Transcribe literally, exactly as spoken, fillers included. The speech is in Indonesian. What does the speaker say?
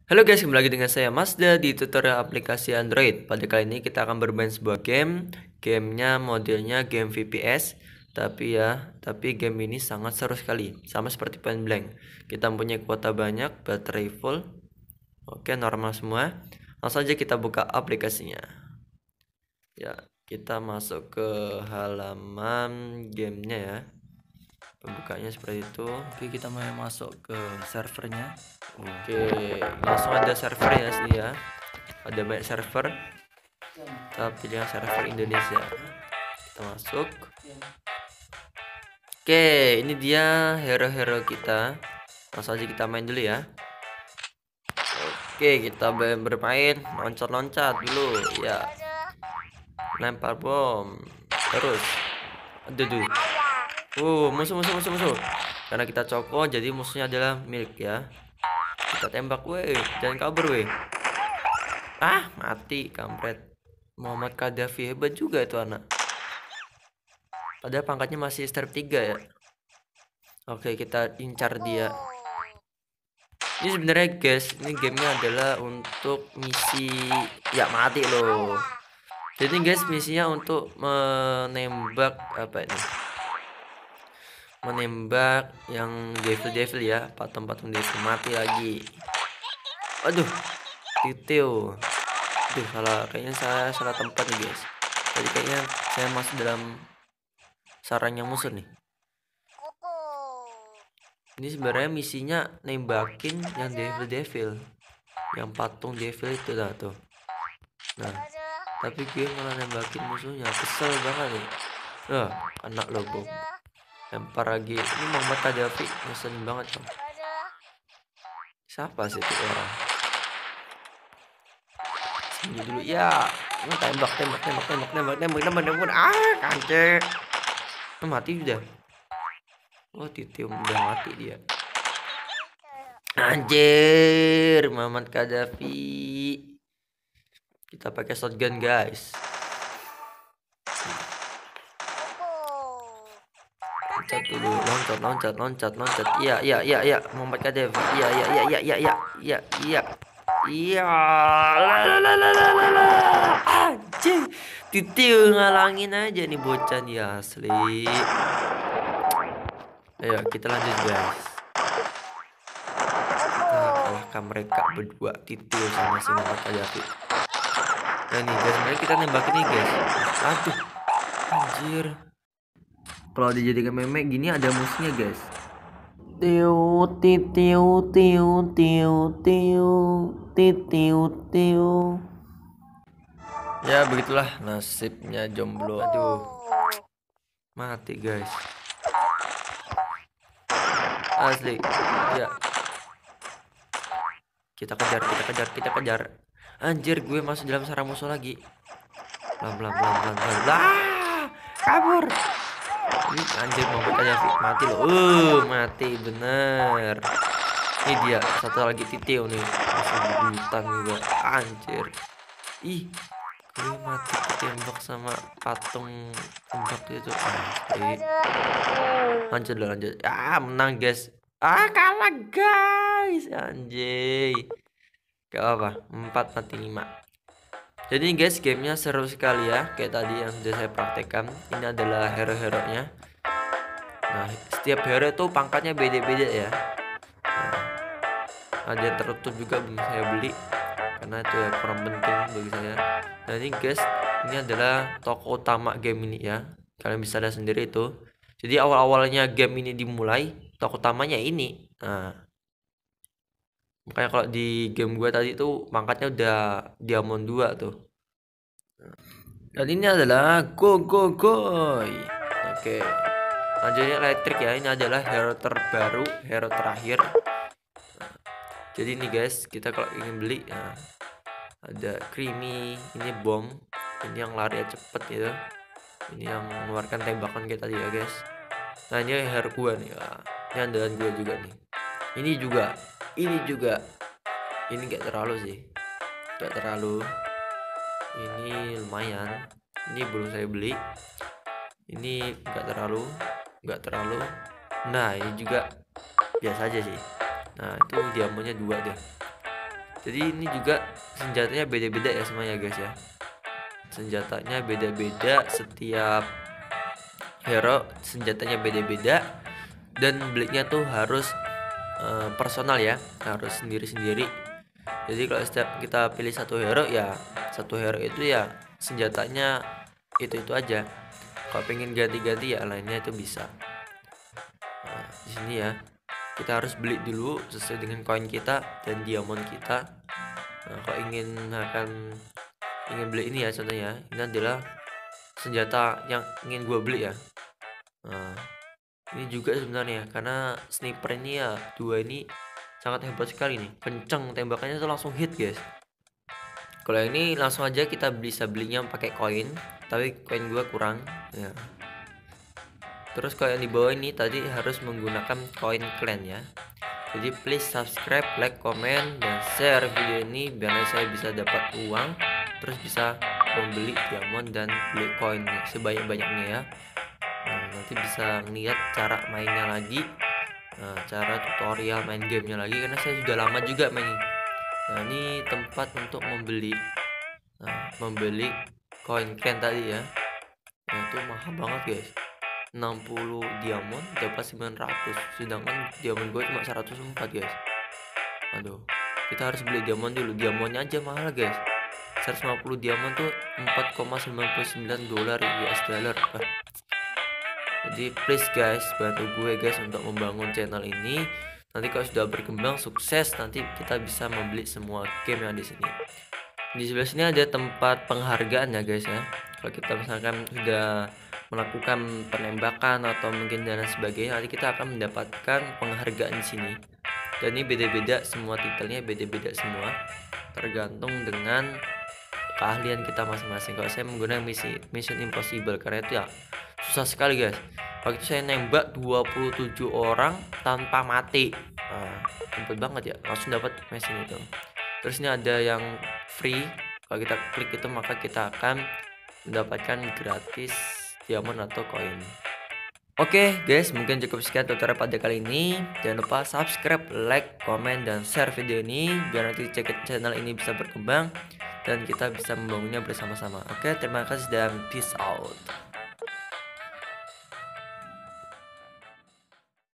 Halo guys, kembali lagi dengan saya Mazda di tutorial aplikasi Android. Pada kali ini kita akan bermain sebuah game. Gamenya modelnya game V P S, tapi ya, tapi game ini sangat seru sekali, sama seperti Point Blank. Kita mempunyai kuota banyak, baterai full. Oke, normal semua. Langsung saja kita buka aplikasinya. Ya, kita masuk ke halaman gamenya ya. Pembukanya seperti itu. Oke, kita mau masuk ke servernya. Oke, langsung ada servernya sih ya. Ada banyak server. Kita pilih yang server Indonesia. Kita masuk. Oke, ini dia hero-hero kita. Langsung aja kita main dulu ya. Oke, kita bermain loncat-loncat dulu ya. Lempar bom. Terus. Aduh, aduh. Uh, musuh, musuh, musuh, musuh. Karena kita coko, jadi musuhnya adalah milik ya. Kita tembak, weh. Jangan kabur, weh. Ah, mati, kampret. Muhammad Gaddafi, hebat juga itu anak. Padahal pangkatnya masih step tiga ya. Oke, kita incar dia. Ini sebenarnya guys, ini gamenya adalah untuk misi. Ya mati loh. Jadi guys, misinya untuk menembak apa ini? Menembak yang devil-devil ya, patung-patung devil. Mati lagi. Aduh, titil. Aduh, salah, kayaknya saya salah tempat nih guys. Tadi kayaknya saya masuk dalam sarangnya musuh nih. Ini sebenarnya misinya nembakin yang devil-devil, yang patung devil itu lah tuh. Nah, tapi gue malah nembakin musuhnya, kesel banget nih. Nah, anak lo bom. Lempar lagi. Ini Muhammad Gaddafi, ngeselin banget dong. Siapa sih itu orang? Sini dulu ya. Nah, tembak, tembak, tembak, tembak, tembak, tembak, tembak, tembak. Ah, kancet. Oh, mati udah. Oh, titium udah mati dia. Anjir, Muhammad Gaddafi. Kita pakai shotgun, guys. Loncat dulu, loncat, loncat, loncat, loncat. Iya, iya, iya, iya, Muhammad Gaddafi. Iya, iya, iya, iya, iya, iya, iya, iya. Iya. La la la la la la la. Anjir. Titil ngalangin aja nih bocah nih asli. Ayo, kita lanjut, guys. Kita kalahkan mereka berdua, Titil sama si Muhammad Gaddafi. Nah nih guys, sebenarnya kita nembak ini guys. Aduh, anjir. Kalau dijadikan meme gini ada musuhnya guys. Tiu tiu tiu tiu tiu tiu tiu tiu. Ya begitulah nasibnya jomblo. Aduh, mati guys. Asli. Ya. Kita kejar, kita kejar, kita kejar. Anjir, gue masuk dalam sarang musuh lagi. Pelan pelan pelan pelan pelan. Lah, kabur. Ini anjir mau aja mati loh. Uh, mati bener. Ini dia satu lagi titil nih. Langsung butan juga. Anjir. Ih, gue mati ketembak sama patung tembak itu. Anjir. Lanjut lah, lanjut. Ah, menang guys. Ah, kalah guys. Anjir. Gak apa, empat mati lima. Jadi guys, gamenya seru sekali ya. Kayak tadi yang sudah saya praktekkan. Ini adalah hero-heronya. Nah, setiap hero itu pangkatnya beda-beda ya. Nah, ada yang tertutup juga belum saya beli karena itu ya kurang penting bagi saya. Nah ini guys, ini adalah toko utama game ini ya. Kalian bisa lihat sendiri itu. Jadi awal-awalnya game ini dimulai, toko utamanya ini. Nah, makanya kalau di game gua tadi tuh pangkatnya udah diamond dua tuh. Dan ini adalah go go go. Oke. Lanjutnya elektrik ya. Ini adalah hero terbaru, hero terakhir. Jadi ini guys, kita kalau ingin beli ya, ada creamy, ini bom, ini yang lari cepet gitu, ini yang mengeluarkan tembakan kayak tadi ya guys. Nah ini hero gua nih ya. Ini andalan gua juga nih. Ini juga, ini juga, ini gak terlalu sih, gak terlalu. Ini lumayan, ini belum saya beli. Ini gak terlalu, gak terlalu. Nah ini juga biasa aja sih. Nah itu diamonnya dua deh. Jadi ini juga senjatanya beda-beda ya semuanya guys ya. Senjatanya beda-beda, setiap hero senjatanya beda-beda, dan build-nya tuh harus uh, personal ya, harus sendiri-sendiri. Jadi kalau setiap kita pilih satu hero ya, satu hero itu ya senjatanya itu-itu aja. Kalau pengen ganti-ganti ya lainnya itu bisa. Nah, di sini ya kita harus beli dulu sesuai dengan koin kita dan diamond kita. Nah, kalau ingin akan ingin beli ini ya, contohnya ini adalah senjata yang ingin gue beli ya. Nah, ini juga sebenarnya karena sniper ini ya, dua ini sangat hebat sekali nih, kenceng tembakannya tuh langsung hit guys. Kalau ini langsung aja kita bisa belinya pakai koin, tapi koin gue kurang ya. Terus kalau yang di bawah ini tadi harus menggunakan koin clan ya. Jadi please subscribe, like, comment, dan share video ini biar saya bisa dapat uang, terus bisa membeli diamond dan beli koin sebanyak-banyaknya ya. Nah, nanti bisa lihat cara mainnya lagi, nah, cara tutorial main gamenya lagi, karena saya sudah lama juga main. Nah, ini tempat untuk membeli, nah, membeli koin clan tadi ya. Nah, itu mahal banget guys, enam puluh diamond dapat sembilan ratus, sedangkan diamond gue cuma seratus empat guys. Aduh, kita harus beli diamond dulu, diamondnya aja mahal guys. seratus lima puluh diamond tuh empat koma sembilan sembilan dolar U S dollar. Jadi please guys, bantu gue guys untuk membangun channel ini. Nanti kalau sudah berkembang sukses, nanti kita bisa membeli semua game yang di sini. Di sebelah sini ada tempat penghargaan ya guys ya. Kalau kita misalkan sudah melakukan penembakan atau mungkin dan sebagainya, nanti kita akan mendapatkan penghargaan di sini. Dan ini beda-beda, semua titelnya beda-beda semua, tergantung dengan keahlian kita masing-masing. Kalau saya menggunakan misi Mission Impossible karena itu ya susah sekali guys. Waktu itu saya nembak dua puluh tujuh orang tanpa mati. Nah, cepet banget ya, langsung dapat mesin itu. Terus ini ada yang free, kalau kita klik itu maka kita akan mendapatkan gratis diamond atau koin. Oke guys, mungkin cukup sekian tutorial pada kali ini. Jangan lupa subscribe, like, komen, dan share video ini biar nanti channel ini bisa berkembang dan kita bisa membangunnya bersama-sama. Oke, terima kasih dan peace out.